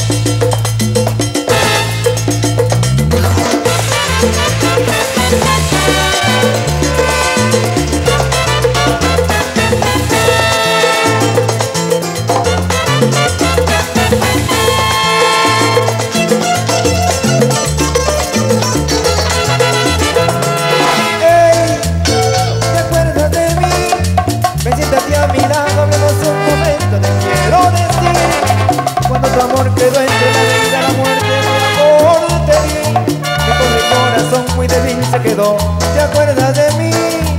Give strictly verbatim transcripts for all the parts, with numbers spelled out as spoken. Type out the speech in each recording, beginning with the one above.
Quedó entre la vida y la muerte, mi amor te vi. Que con mi corazón muy débil se quedó. ¿Te acuerdas de mí?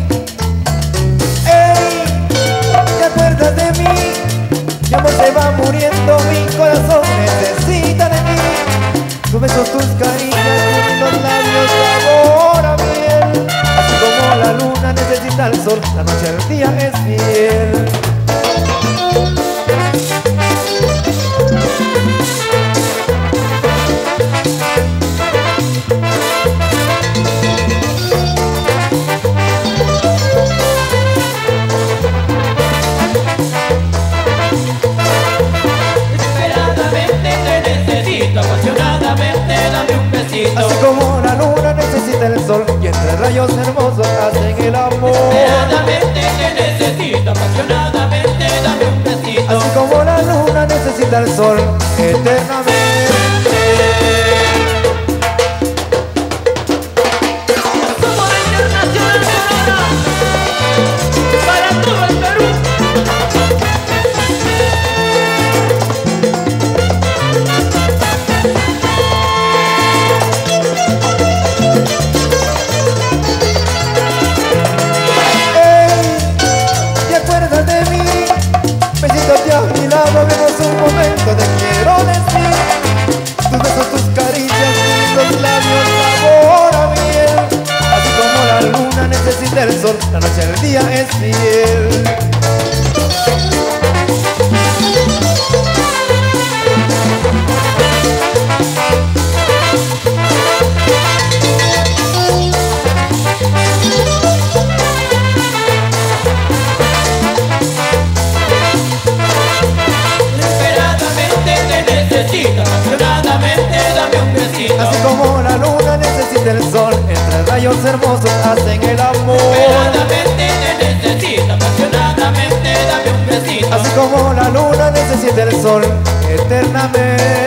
Ey, ¿te acuerdas de mí? Mi amor se va muriendo, mi corazón necesita de mí. Tus besos, tus caricias, los labios, sabor a miel. Así como la luna necesita el sol, la noche al día es fiel. Apasionadamente dame un besito. Así como la luna necesita el sol y entre rayos hermosos hacen el amor. Desesperadamente te necesito, apasionadamente dame un besito. Así como la luna necesita el sol eternamente. Somos la Internacional Sonora para todo el Perú. Vemos un momento, te quiero decir. Tus besos, tus caricias, los labios, sabor a miel. Así como la luna necesita el sol, la noche al día es fiel. Apasionadamente dame un besito. Así como la luna necesita el sol, entre rayos hermosos hacen el amor. Desesperadamente te necesito, apasionadamente dame un besito. Así como la luna necesita el sol eternamente.